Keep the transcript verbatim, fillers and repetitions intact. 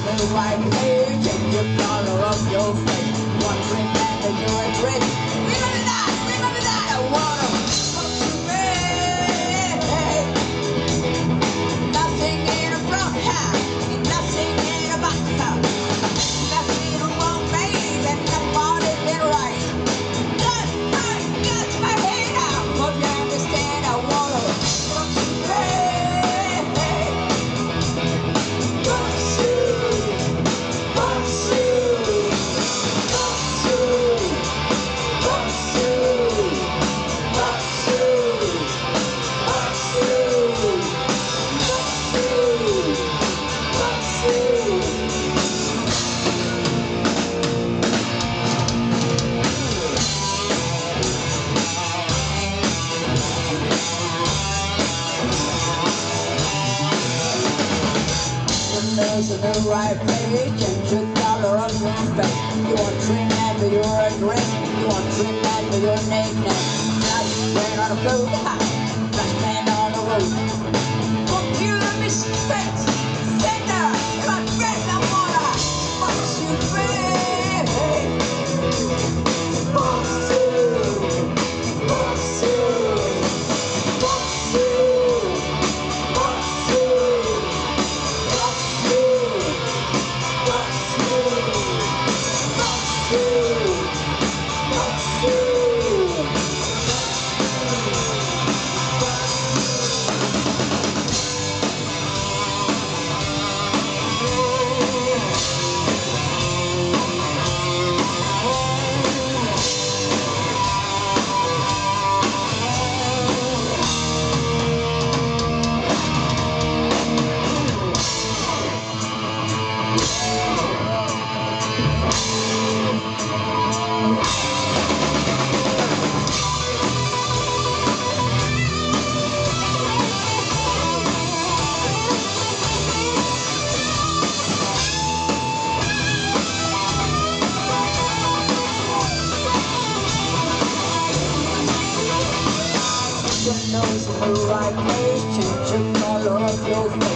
the right page, change the color of your face. One drink and then you're a drink. Remember that, remember that. I wanna fuck you, babe. Nothing in a front half, nothing in a back half. Nothing wrong, babe, and nobody been right. Just I got my head out. Hope you understand. I wanna fuck you, babe. Fuck you, fuck you, fuck you, fuck you, fuck you, fuck you, fuck you. Nose in the right place, change the color of your face. You want drink and you're a drink. You want drink and your nickname. Just rain on the floor, just stand on the roof. Fuck you, respect, center, my friend, I wanna fuck you, baby. Fuck you, fuck you, fuck you, fuck you. Your nose in the right place, change the color of your face.